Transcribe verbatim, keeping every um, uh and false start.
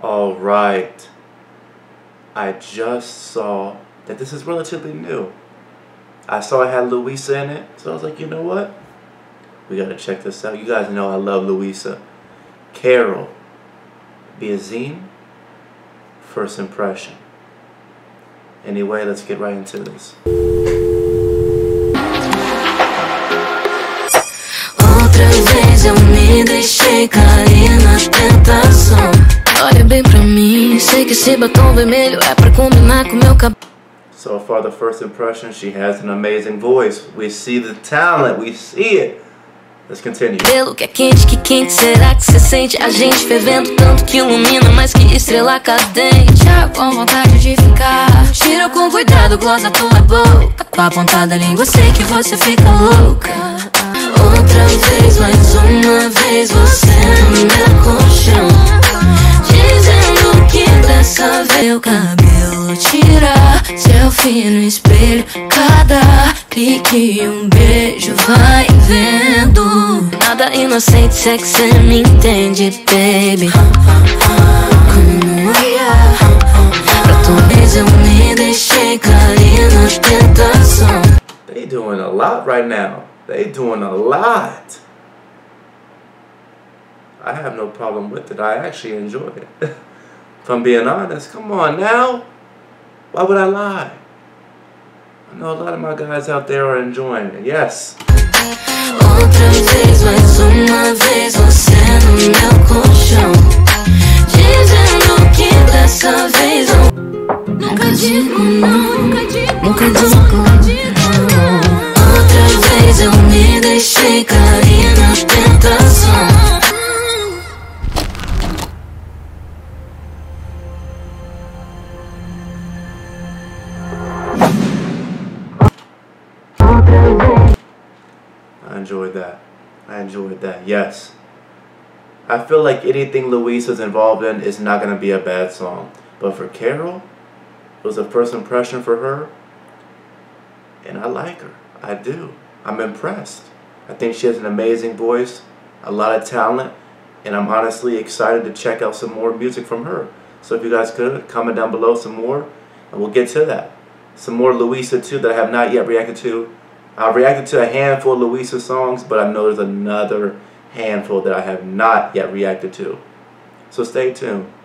All right. I just saw that this is relatively new. I saw it had Luísa in it, so I was like, you know what? We gotta check this out. You guys know I love Luísa. Carol, Biazin, First Impression. Anyway, let's get right into this. Outra vez eu me deixei cair na tentação. Olha bem pra mim, sei que esse batom vermelho é pra combinar com meu cabelo. So far, the first impression, she has an amazing voice. We see the talent, we see it. Let's continue. Pelo que é quente, que quente será que você sente? A gente fervendo tanto que ilumina mais que estrela cadente. Com vontade de ficar, tira com cuidado, gloss na tua boca. Com a ponta da língua, sei que você fica louca. Outra vez, mais uma vez, você no meu colchão, dizendo que dessa vez o cabelo tirar. Selfie no espelho, cada clique e um beijo vai vendo. Nada inocente, se é que cê me entende, baby. Como ia? Pra tua vez eu me deixei cair na tentação. They doing a lot right now. They doing a lot. I have no problem with it. I actually enjoy it. If I'm being honest, come on now. Why would I lie? I know a lot of my guys out there are enjoying it. Yes. Outra vez, mais uma vez, você no meu colchão, dizendo que dessa vez eu nunca digo não, nunca digo não. Outra vez eu me deixei cair na tentação. I enjoyed that. I enjoyed that. Yes. I feel like anything Luísa's involved in is not going to be a bad song. But for Carol, it was a first impression for her. And I like her. I do. I'm impressed. I think she has an amazing voice, a lot of talent, and I'm honestly excited to check out some more music from her. So if you guys could, comment down below some more, and we'll get to that. Some more Luísa too that I have not yet reacted to. I've reacted to a handful of Luísa songs, but I know there's another handful that I have not yet reacted to. So stay tuned.